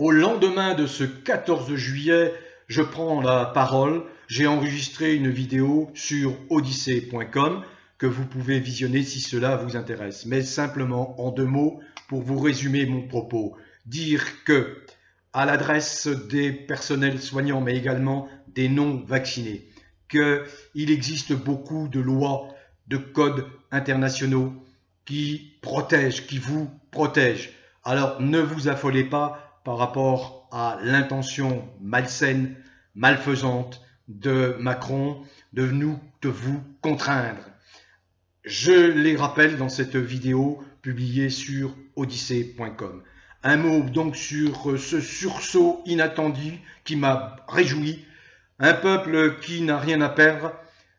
Au lendemain de ce 14 juillet, je prends la parole. J'ai enregistré une vidéo sur odyssée.com que vous pouvez visionner si cela vous intéresse. Mais simplement en 2 mots pour vous résumer mon propos. Dire que, à l'adresse des personnels soignants mais également des non-vaccinés, qu'il existe beaucoup de lois, de codes internationaux qui protègent, qui vous protègent. Alors ne vous affolez pas par rapport à l'intention malsaine, malfaisante de Macron de vous contraindre. Je les rappelle dans cette vidéo publiée sur odyssée.com. Un mot donc sur ce sursaut inattendu qui m'a réjoui. Un peuple qui n'a rien à perdre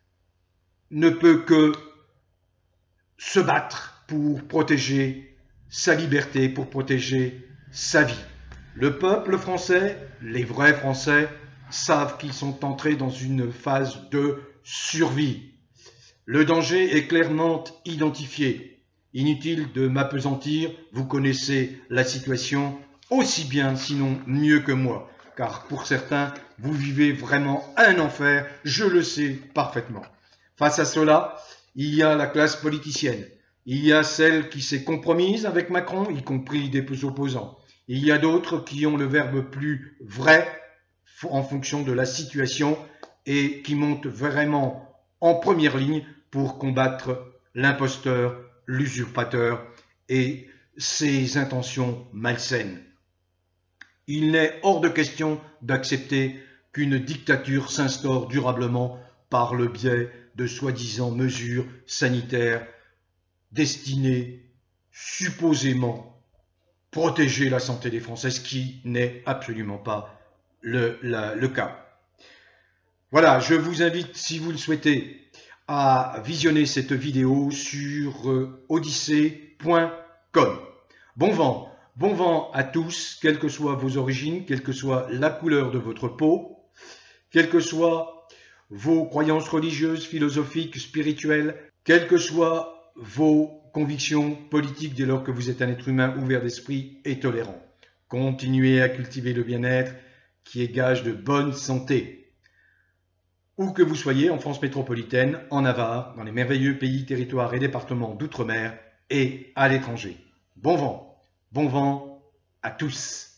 ne peut que se battre pour protéger sa liberté, pour protéger sa vie. Le peuple français, les vrais Français, savent qu'ils sont entrés dans une phase de survie. Le danger est clairement identifié. Inutile de m'appesantir, vous connaissez la situation aussi bien, sinon mieux que moi, car pour certains, vous vivez vraiment un enfer, je le sais parfaitement. Face à cela, il y a la classe politicienne, il y a celle qui s'est compromise avec Macron, y compris des opposants. Il y a d'autres qui ont le verbe plus vrai en fonction de la situation et qui montent vraiment en première ligne pour combattre l'imposteur, l'usurpateur et ses intentions malsaines. Il n'est hors de question d'accepter qu'une dictature s'instaure durablement par le biais de soi-disant mesures sanitaires destinées supposément protéger la santé des Français, ce qui n'est absolument pas le cas. Voilà, je vous invite, si vous le souhaitez, à visionner cette vidéo sur odyssée.com. Bon vent à tous, quelles que soient vos origines, quelle que soit la couleur de votre peau, quelles que soient vos croyances religieuses, philosophiques, spirituelles, quelles que soient vos convictions politiques dès lors que vous êtes un être humain ouvert d'esprit et tolérant. Continuez à cultiver le bien-être qui est gage de bonne santé. Où que vous soyez, en France métropolitaine, en Navarre, dans les merveilleux pays, territoires et départements d'outre-mer et à l'étranger. Bon vent à tous.